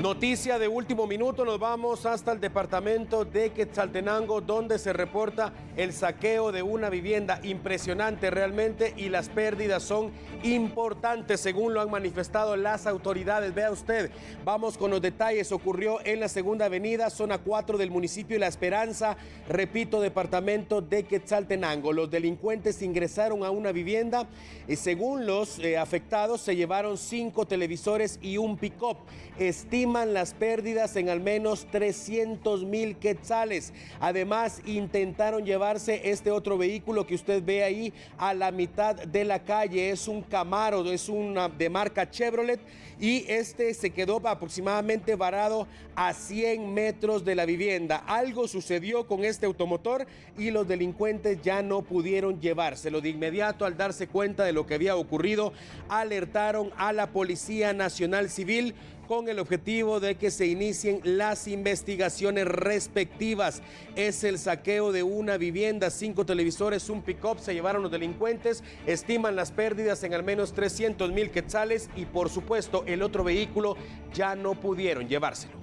Noticia de último minuto, nos vamos hasta el departamento de Quetzaltenango, donde se reporta el saqueo de una vivienda. Impresionante realmente, y las pérdidas son importantes, según lo han manifestado las autoridades. Vea usted, vamos con los detalles. Ocurrió en la Segunda Avenida, zona 4 del municipio de La Esperanza, repito, departamento de Quetzaltenango. Los delincuentes ingresaron a una vivienda y según los afectados se llevaron 5 televisores y un pick-up. Estiman las pérdidas en al menos 300,000 quetzales. Además, intentaron llevarse este otro vehículo que usted ve ahí a la mitad de la calle. Es un Camaro, es una de marca Chevrolet, y este se quedó aproximadamente varado a 100 metros de la vivienda. Algo sucedió con este automotor y los delincuentes ya no pudieron llevárselo. De inmediato, al darse cuenta de lo que había ocurrido, alertaron a la Policía Nacional Civil con el objetivo de que se inicien las investigaciones respectivas. Es el saqueo de una vivienda, 5 televisores, un pick-up se llevaron los delincuentes. Estiman las pérdidas en al menos 300,000 quetzales y por supuesto el otro vehículo ya no pudieron llevárselo.